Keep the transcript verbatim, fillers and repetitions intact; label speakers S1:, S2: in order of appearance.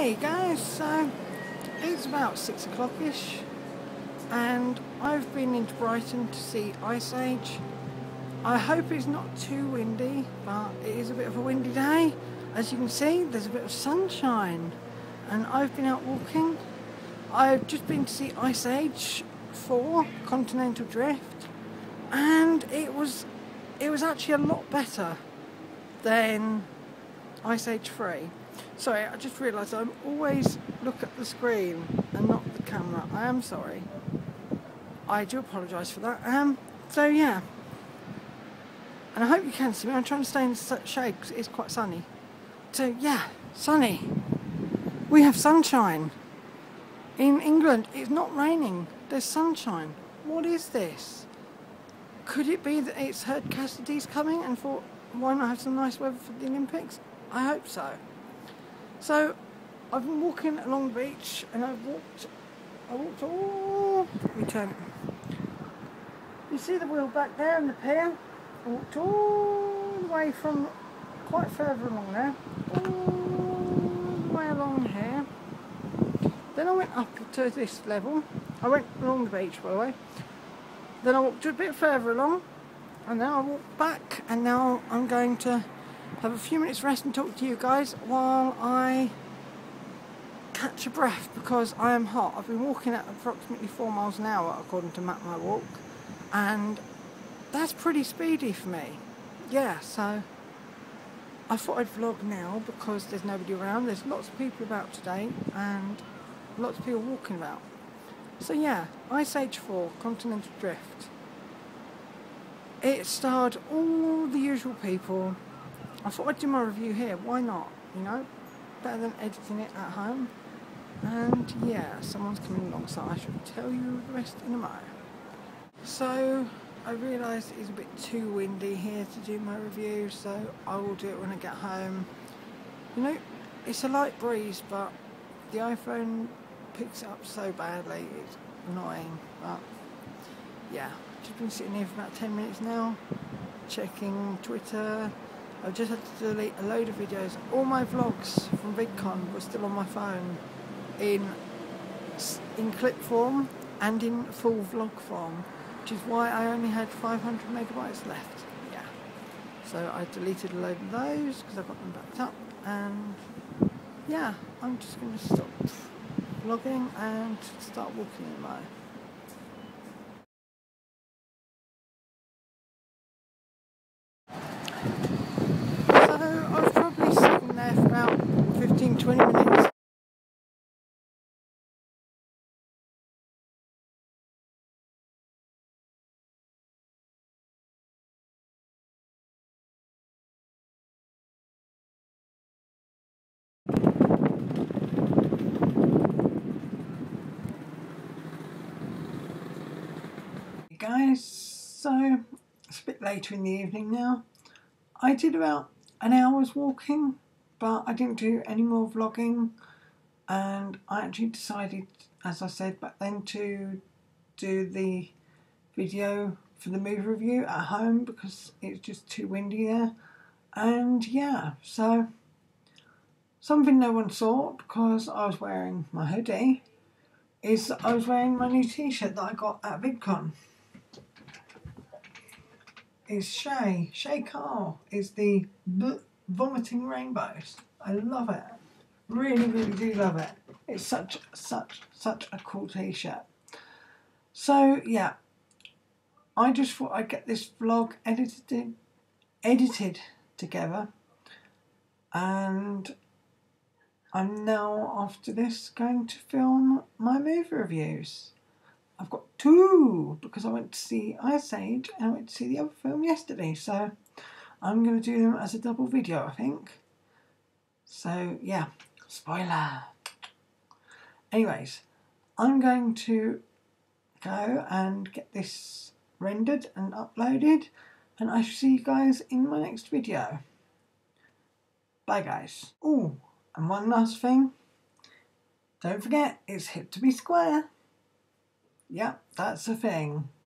S1: Hey guys, so it's about six o'clock-ish and I've been into Brighton to see Ice Age. I hope it's not too windy, but it is a bit of a windy day. As you can see, there's a bit of sunshine and I've been out walking. I've just been to see Ice Age four, Continental Drift, and it was it was actually a lot better than Ice Age three. Sorry, I just realised I always look at the screen and not the camera. I am sorry. I do apologise for that. Um, so yeah. And I hope you can see me. I'm trying to stay in the shade because it is quite sunny. So yeah, sunny. We have sunshine. In England, it's not raining. There's sunshine. What is this? Could it be that it's heard Cassidy's coming and thought, why not have some nice weather for the Olympics? I hope so. So, I've been walking along the beach and I've walked, I walked all, let me turn it. You see the wheel back there and the pier? I walked all the way from quite further along there, all the way along here. Then I went up to this level. I went along the beach, by the way. Then I walked a bit further along and then I walked back, and now I'm going to have a few minutes rest and talk to you guys while I catch a breath because I am hot. I've been walking at approximately four miles an hour according to Map My Walk, and that's pretty speedy for me. Yeah, so I thought I'd vlog now because there's nobody around. There's lots of people about today and lots of people walking about. So yeah, Ice Age four, Continental Drift. It starred all the usual people. I thought I'd do my review here, why not, you know, better than editing it at home. And yeah, someone's coming along, so I shall tell you the rest in a moment. So, I realised it's a bit too windy here to do my review, so I will do it when I get home. You know, it's a light breeze, but the iPhone picks it up so badly, it's annoying, but yeah. I've been sitting here for about ten minutes now, checking Twitter. I've just had to delete a load of videos. All my vlogs from VidCon were still on my phone in in clip form and in full vlog form, which is why I only had five hundred megabytes left. Yeah. So I deleted a load of those because I got them backed up, and yeah, I'm just going to stop vlogging and start walking in my. For about fifteen to twenty minutes. Hey guys, so it's a bit later in the evening now. I did about an hour's walking, but I didn't do any more vlogging, and I actually decided, as I said back then, to do the video for the movie review at home because it's just too windy there. And yeah, so something no one saw because I was wearing my hoodie is I was wearing my new t-shirt that I got at VidCon. It's Shay. Shay Carl is the B Vomiting Rainbows. I love it. Really, really do love it. It's such, such, such a cool t-shirt. So, yeah. I just thought I'd get this vlog edited, edited together. And I'm now, after this, going to film my movie reviews. I've got two because I went to see Ice Age and I went to see the other film yesterday, so I'm going to do them as a double video, I think. So yeah, spoiler. Anyways, I'm going to go and get this rendered and uploaded, and I shall see you guys in my next video. Bye guys. Oh, and one last thing. Don't forget, it's hip to be square. Yep, that's the thing.